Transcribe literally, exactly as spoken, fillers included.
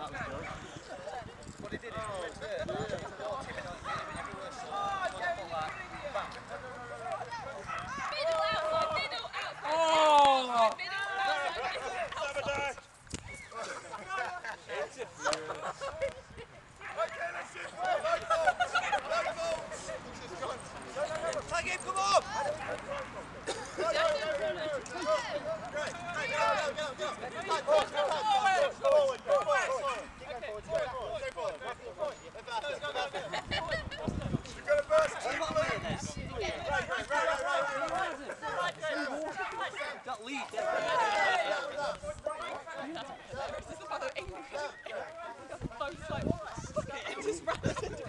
that was good. What he did is he went to it, walked him in like everywhere, so like, bam. Middle outside, middle outside. Oh! Middle outside, outside. Take him, come on! That lead, Both like, fuck it, and just ran.